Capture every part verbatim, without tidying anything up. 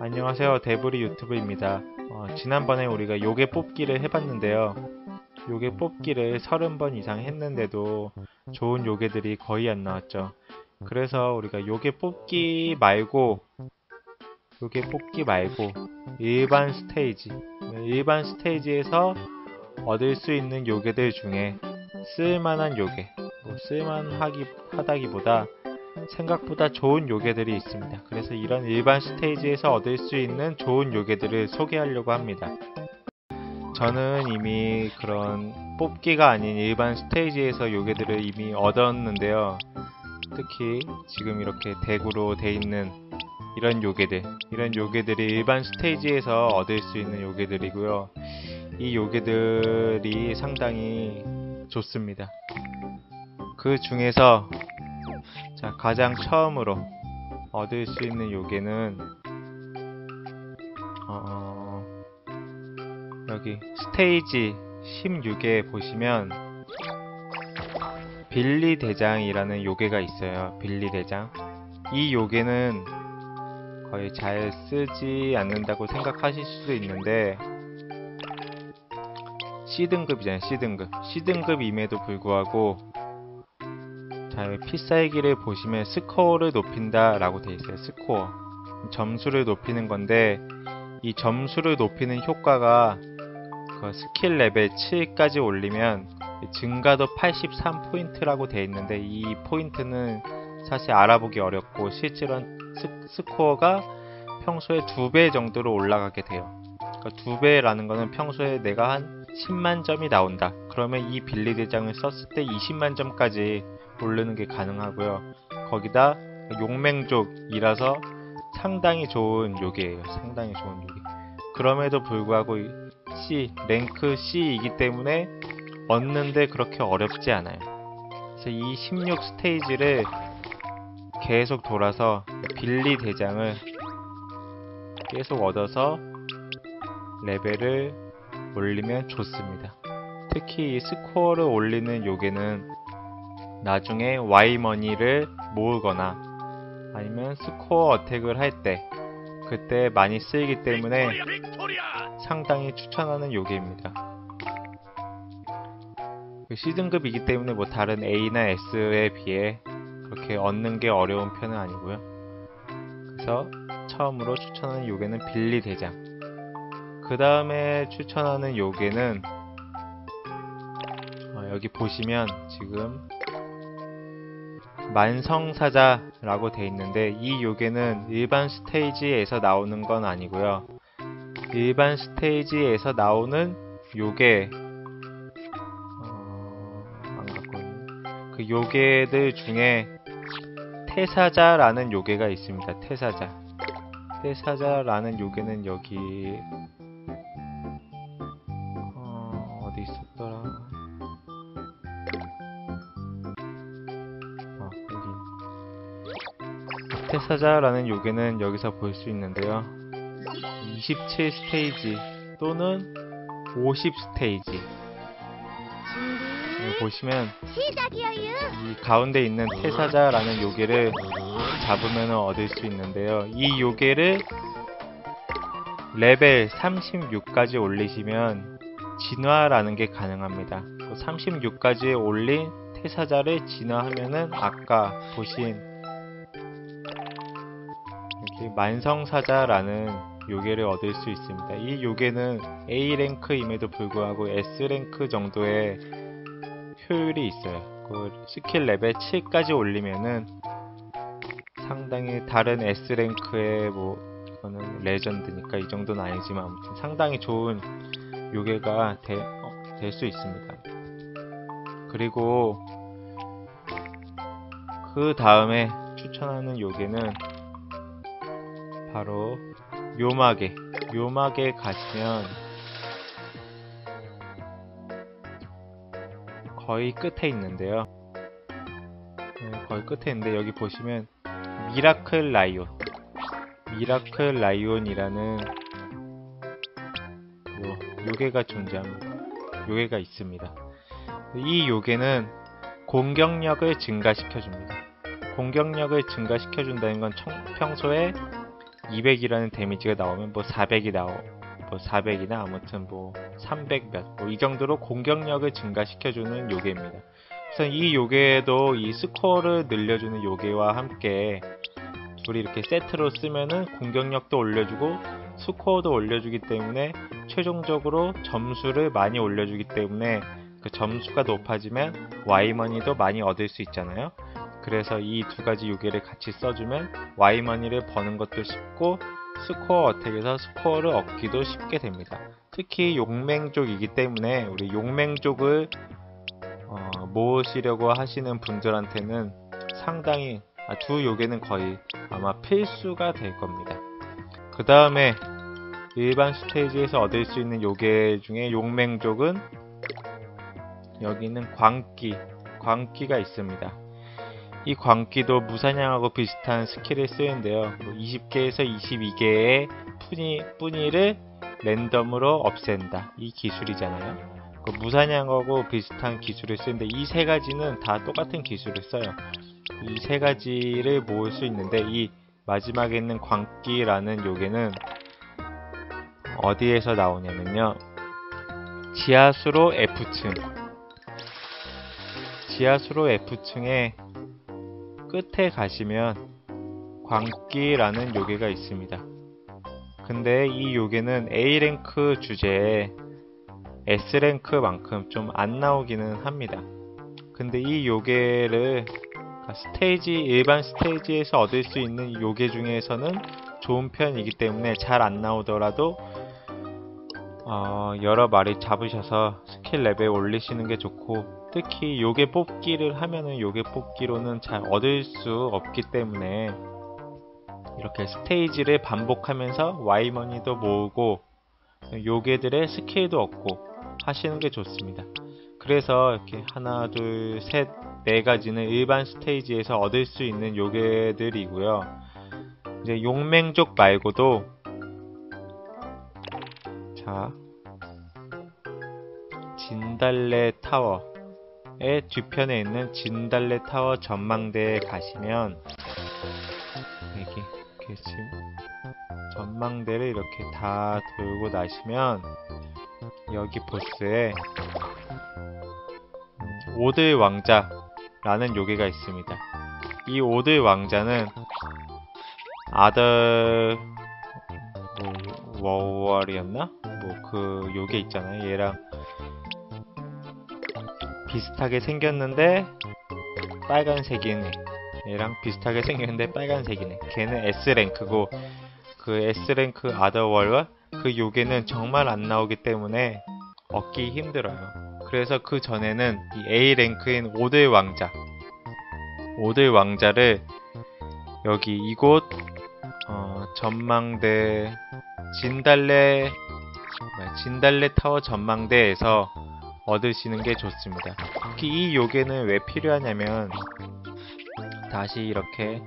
안녕하세요, 데브리 유튜브입니다. 어, 지난번에 우리가 요괴 뽑기를 해봤는데요. 요괴 뽑기를 서른 번 이상 했는데도 좋은 요괴들이 거의 안 나왔죠. 그래서 우리가 요괴 뽑기 말고 요괴 뽑기 말고 일반 스테이지 일반 스테이지에서 얻을 수 있는 요괴들 중에 쓸만한 요괴, 뭐 쓸만하기 하다기보다 생각보다 좋은 요괴들이 있습니다. 그래서 이런 일반 스테이지에서 얻을 수 있는 좋은 요괴들을 소개하려고 합니다. 저는 이미 그런 뽑기가 아닌 일반 스테이지에서 요괴들을 이미 얻었는데요. 특히 지금 이렇게 대구로 돼 있는 이런 요괴들, 이런 요괴들이 일반 스테이지에서 얻을 수 있는 요괴들이고요. 이 요괴들이 상당히 좋습니다. 그 중에서 자, 가장 처음으로 얻을 수 있는 요괴는 어, 여기 스테이지 십육에 보시면 빌리 대장이라는 요괴가 있어요. 빌리 대장. 이 요괴는 거의 잘 쓰지 않는다고 생각하실 수도 있는데 C등급이잖아요. C등급. C등급임에도 불구하고 자, 필살기를 보시면 스코어를 높인다 라고 되어 있어요. 스코어. 점수를 높이는 건데 이 점수를 높이는 효과가 그 스킬 레벨 칠까지 올리면 증가도 팔십삼 포인트라고 되어 있는데 이 포인트는 사실 알아보기 어렵고 실제로 스, 스코어가 평소에 두 배 정도로 올라가게 돼요. 그러니까 두 배라는 거는 평소에 내가 한 십만 점이 나온다. 그러면 이 빌리 대장을 썼을 때 이십만 점까지 오르는 게 가능하고요. 거기다 용맹족이라서 상당히 좋은 요괴예요. 상당히 좋은 요괴. 그럼에도 불구하고 C, 랭크 C이기 때문에 얻는데 그렇게 어렵지 않아요. 그래서 이 십육 스테이지를 계속 돌아서 빌리 대장을 계속 얻어서 레벨을 올리면 좋습니다. 특히 이 스코어를 올리는 요괴는 나중에 Y머니를 모으거나 아니면 스코어 어택을 할 때 그때 많이 쓰이기 때문에 상당히 추천하는 요괴입니다. C등급이기 때문에 뭐 다른 A나 S에 비해 그렇게 얻는 게 어려운 편은 아니고요. 그래서 처음으로 추천하는 요괴는 빌리 대장. 그 다음에 추천하는 요괴는 어, 여기 보시면 지금 만성사자라고 되어 있는데 이 요괴는 일반 스테이지에서 나오는 건 아니고요. 일반 스테이지에서 나오는 요괴 어, 안 갖고 있는 그 요괴들 중에 태사자라는 요괴가 있습니다. 태사자. 태사자라는 요괴는 여기 어, 어디 있었더라? 태사자라는 요괴는 여기서 볼 수 있는데요. 이십칠 스테이지 또는 오십 스테이지 여기 보시면 이 가운데 있는 태사자라는 요괴를 잡으면 얻을 수 있는데요. 이 요괴를 레벨 삼십육까지 올리시면 진화라는 게 가능합니다. 삼십육까지 올린 태사자를 진화하면은 아까 보신 만성사자라는 요괴를 얻을 수 있습니다. 이 요괴는 A랭크임에도 불구하고 S랭크 정도의 효율이 있어요. 그 스킬 레벨 칠까지 올리면은 상당히 다른 S랭크의 뭐 이거는 레전드니까 이 정도는 아니지만 아무튼 상당히 좋은 요괴가 될 수 있습니다. 그리고 그 다음에 추천하는 요괴는 바로 묘마계. 묘마계 가시면 거의 끝에 있는데요. 네, 거의 끝에 있는데 여기 보시면 미라클 라이온. 미라클 라이온이라는 요, 요괴가 존재합니다. 요괴가 있습니다. 이 요괴는 공격력을 증가시켜줍니다. 공격력을 증가시켜준다는 건 청, 평소에 이백이라는 데미지가 나오면 뭐 사백이 나오 뭐 사백이나 아무튼 뭐 삼백 몇 뭐 이 정도로 공격력을 증가시켜주는 요괴입니다. 그래서 이 요괴도 이 스코어를 늘려주는 요괴와 함께 둘이 이렇게 세트로 쓰면은 공격력도 올려주고 스코어도 올려주기 때문에 최종적으로 점수를 많이 올려주기 때문에 그 점수가 높아지면 Y머니도 많이 얻을 수 있잖아요. 그래서 이 두 가지 요괴를 같이 써주면 Y머니를 버는 것도 쉽고 스코어 어택에서 스코어를 얻기도 쉽게 됩니다. 특히 용맹족이기 때문에 우리 용맹족을 어, 모으시려고 하시는 분들한테는 상당히 아, 두 요괴는 거의 아마 필수가 될 겁니다. 그 다음에 일반 스테이지에서 얻을 수 있는 요괴 중에 용맹족은 여기는 광기, 광기가 있습니다. 이 광기도 무사냥하고 비슷한 스킬을 쓰는데요. 뭐 이십 개에서 이십이 개의 뿌니, 뿌니를 랜덤으로 없앤다. 이 기술이잖아요. 그 무사냥하고 비슷한 기술을 쓰는데 이 세 가지는 다 똑같은 기술을 써요. 이 세 가지를 모을 수 있는데 이 마지막에 있는 광기라는 요괴는 어디에서 나오냐면요. 지하수로 F층. 지하수로 F층에 끝에 가시면 광기라는 요괴가 있습니다. 근데 이 요괴는 A랭크 주제에 S랭크만큼 좀 안 나오기는 합니다. 근데 이 요괴를 스테이지, 일반 스테이지에서 얻을 수 있는 요괴 중에서는 좋은 편이기 때문에 잘 안 나오더라도 어, 여러 마리 잡으셔서 스킬 레벨 올리시는 게 좋고, 특히 요괴 뽑기를 하면은 요괴 뽑기로는 잘 얻을 수 없기 때문에 이렇게 스테이지를 반복하면서 Y머니도 모으고 요괴들의 스킬도 얻고 하시는 게 좋습니다. 그래서 이렇게 하나, 둘, 셋, 네 가지는 일반 스테이지에서 얻을 수 있는 요괴들이고요. 이제 용맹족 말고도 자, 진달래 타워의 뒤편에 있는 진달래 타워 전망대에 가시면 여기 이렇게 지금 전망대를 이렇게 다 돌고 나시면 여기 보스에 오들 왕자라는 요괴가 있습니다. 이 오들 왕자는 아더 뭐, 워월이었나? 뭐 그 요괴 있잖아요. 얘랑 비슷하게 생겼는데 빨간색이네. 얘랑 비슷하게 생겼는데 빨간색이네. 걔는 S랭크고 그 S랭크 아더월과 그 요괴는 정말 안 나오기 때문에 얻기 힘들어요. 그래서 그 전에는 이 A랭크인 오들 왕자 오들 왕자를 여기 이곳 어, 전망대 진달래 진달래 타워 전망대에서 얻으시는 게 좋습니다. 특히 이 요괴는 왜 필요하냐면 다시 이렇게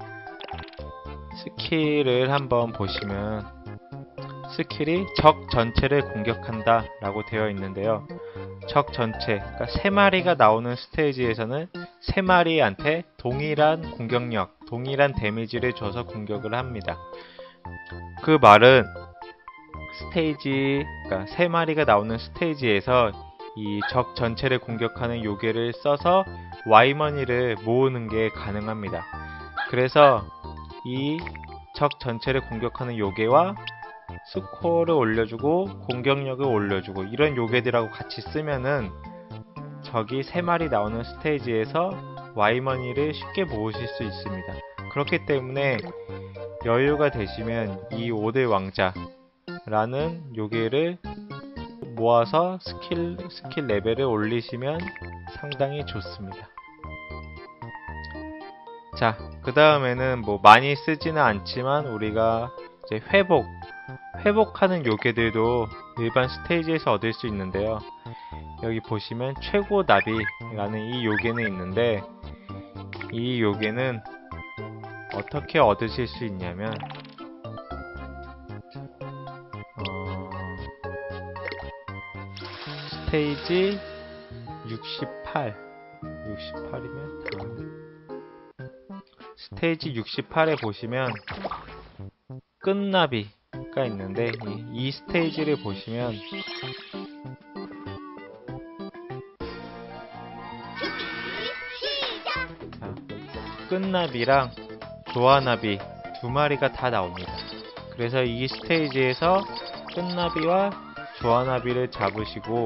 스킬을 한번 보시면 스킬이 적 전체를 공격한다 라고 되어 있는데요. 적 전체, 그러니까 세 마리가 나오는 스테이지에서는 세 마리한테 동일한 공격력, 동일한 데미지를 줘서 공격을 합니다. 그 말은 스테이지, 그러니까 세 마리가 나오는 스테이지에서 이 적 전체를 공격하는 요괴를 써서 Y머니를 모으는 게 가능합니다. 그래서 이 적 전체를 공격하는 요괴와 스코어를 올려주고 공격력을 올려주고 이런 요괴들하고 같이 쓰면은 적이 세 마리 나오는 스테이지에서 Y머니를 쉽게 모으실 수 있습니다. 그렇기 때문에 여유가 되시면 이 오들 왕자라는 요괴를 모아서 스킬, 스킬 레벨을 올리시면 상당히 좋습니다. 자, 그 다음에는 뭐 많이 쓰지는 않지만 우리가 이제 회복, 회복하는 요괴들도 일반 스테이지에서 얻을 수 있는데요. 여기 보시면 최고 나비라는 이 요괴는 있는데 이 요괴는 어떻게 얻으실 수 있냐면 어, 스테이지 육십팔 육십팔이면 다음 스테이지 육십팔에 보시면 끝나비가 있는데 이, 이 스테이지를 보시면 자, 끝나비랑 조아나비 두 마리가 다 나옵니다. 그래서 이 스테이지에서 끝나비와 조아나비를 잡으시고,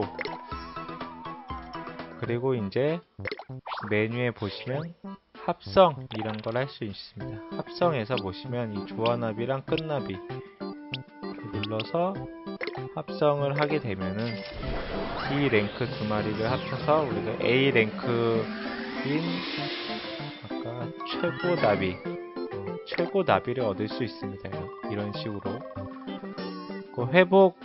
그리고 이제 메뉴에 보시면 합성 이런 걸 할 수 있습니다. 합성에서 보시면 이 조아나비랑 끝나비 눌러서 합성을 하게 되면은 이 랭크 두 마리를 합쳐서 우리가 A 랭크인 아까 최고 나비 어, 최고 나비를 얻을 수 있습니다. 이런 식으로 그 회복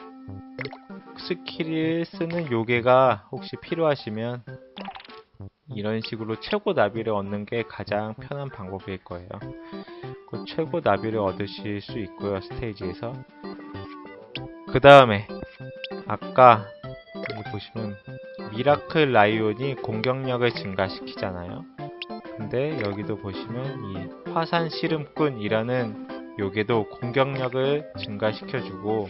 스킬을 쓰는 요괴가 혹시 필요하시면 이런 식으로 최고 나비를 얻는 게 가장 편한 방법일 거예요. 그 최고 나비를 얻으실 수 있고요, 스테이지에서. 그 다음에 아까 여기 보시면 미라클 라이온이 공격력을 증가시키잖아요. 근데 여기도 보시면 이 화산 씨름꾼이라는 요괴도 공격력을 증가시켜주고,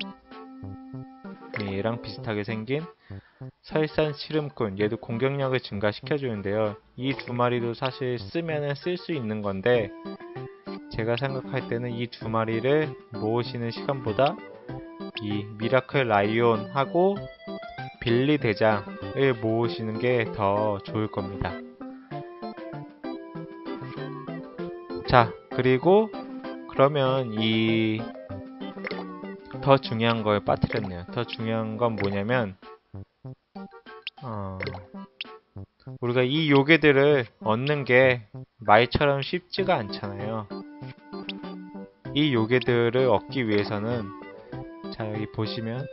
얘랑 비슷하게 생긴 설산 씨름꾼, 얘도 공격력을 증가시켜주는데요. 이 두 마리도 사실 쓰면은 쓸 수 있는 건데, 제가 생각할 때는 이 두 마리를 모으시는 시간보다 이 미라클 라이온하고 빌리 대장을 모으시는 게 더 좋을 겁니다. 자, 그리고 그러면 이 더 중요한 걸 빠뜨렸네요. 더 중요한 건 뭐냐면 어, 우리가 이 요괴들을 얻는 게 말처럼 쉽지가 않잖아요. 이 요괴들을 얻기 위해서는 자, 여기 보시면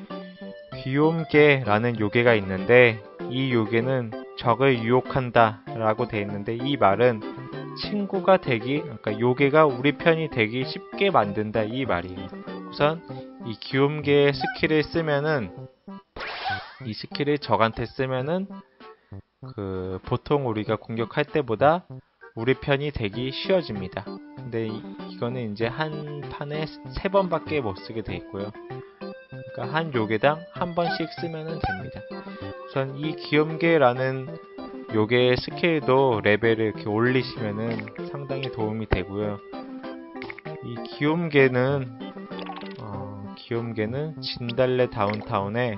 귀욤개라는 요괴가 있는데, 이 요괴는 적을 유혹한다 라고 되어 있는데, 이 말은 친구가 되기, 그러니까 요괴가 우리 편이 되기 쉽게 만든다 이 말이에요. 우선 이 귀욤개의 스킬을 쓰면은, 이 스킬을 적한테 쓰면은 그 보통 우리가 공격할 때보다 우리 편이 되기 쉬워집니다. 근데 이, 이거는 이제 한 판에 세 번밖에 못 쓰게 돼 있고요. 그러니까 한 요괴당 한 번씩 쓰면 됩니다. 우선 이 귀욤개라는 요괴의 스킬도 레벨을 이렇게 올리시면은 상당히 도움이 되고요. 이 귀욤개는 어, 귀욤개는 진달래 다운타운에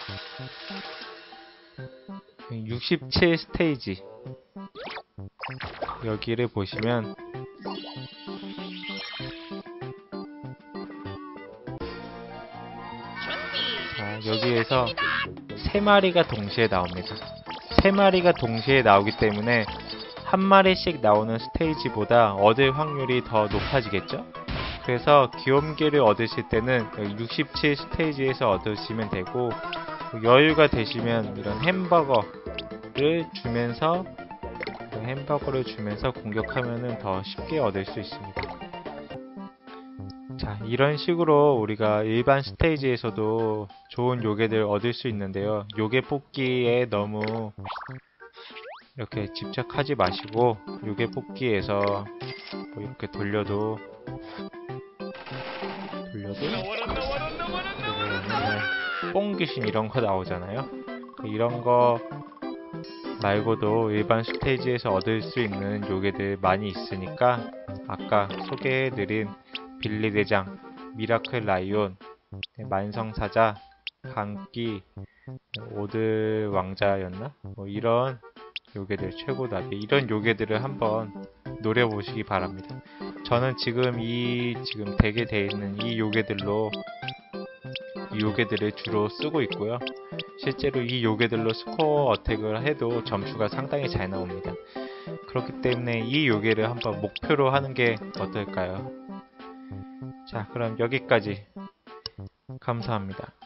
육십칠 스테이지 여기를 보시면 자, 여기에서 세 마리가 동시에 나옵니다. 세 마리가 동시에 나오기 때문에 한 마리씩 나오는 스테이지보다 얻을 확률이 더 높아지겠죠? 그래서 귀욤개를 얻으실 때는 여기 육십칠 스테이지에서 얻으시면 되고, 여유가 되시면 이런 햄버거를 주면서 햄버거를 주면서 공격하면은 더 쉽게 얻을 수 있습니다. 자, 이런 식으로 우리가 일반 스테이지에서도 좋은 요괴들 얻을 수 있는데요. 요괴 뽑기에 너무 이렇게 집착하지 마시고, 요괴 뽑기에서 뭐 이렇게 돌려도 돌려도 뽕귀신 이런 거 나오잖아요. 이런 거 말고도 일반 스테이지에서 얻을 수 있는 요괴들 많이 있으니까 아까 소개해드린 빌리 대장, 미라클 라이온, 만성사자, 강기, 오드 왕자였나? 뭐 이런 요괴들, 최고나비, 이런 요괴들을 한번 노려보시기 바랍니다. 저는 지금 이 지금 덱에 되어 있는 이 요괴들로 이 요괴들을 주로 쓰고 있고요. 실제로 이 요괴들로 스코어 어택을 해도 점수가 상당히 잘 나옵니다. 그렇기 때문에 이 요괴를 한번 목표로 하는 게 어떨까요? 자, 그럼 여기까지. 감사합니다.